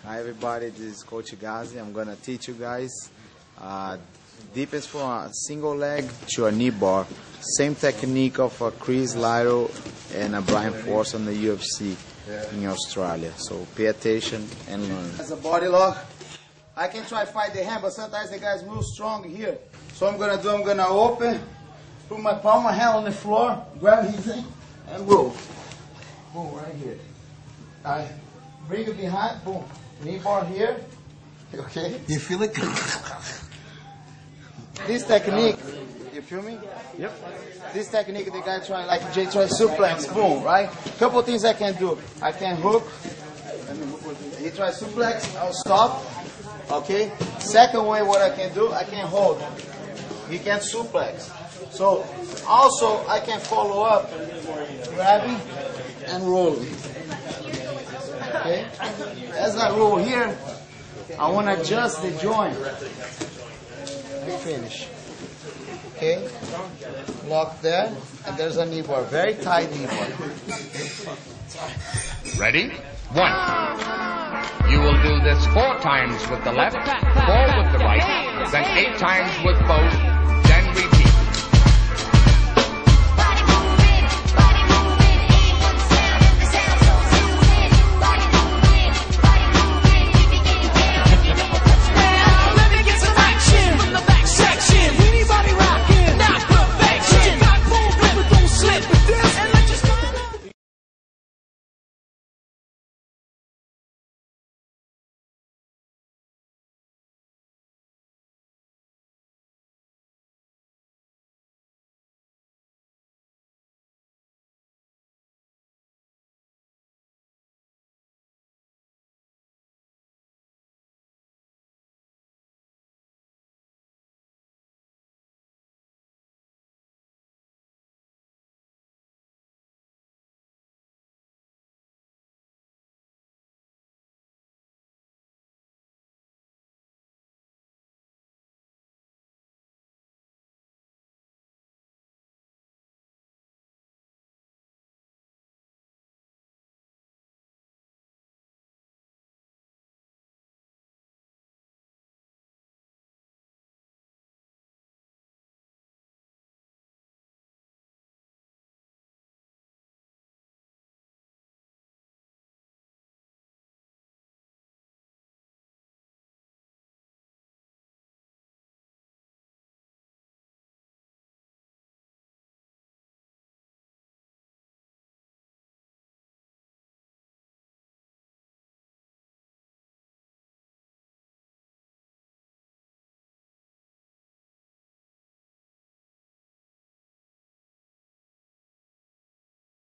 Hi everybody, this is Coach Gazi. I'm going to teach you guys defense from a single leg to a knee bar. Same technique of a Chris Lytle and a Brian Force on the UFC in Australia. So pay attention and learn. As a body lock, I can try to fight the hand, but sometimes the guy's real strong here. So I'm going to open, put my palm of hand on the floor, grab his thing, and roll. Boom, right here. I bring it behind, boom. Knee bar here, okay? You feel it? This technique, you feel me? Yep. This technique, the guy try like Jay try suplex, boom, right? Couple things I can do. I can hook. He try suplex, I'll stop. Okay. Second way, what I can do, I can hold. He can suplex. So also I can follow up, grabbing and rolling. Okay. As I roll here, I want to adjust the joint. Finish. Okay. Lock there, and there's a knee bar. Very tight knee bar. Ready? 1. You will do this 4 times with the left, 4 with the right, then 8 times with both.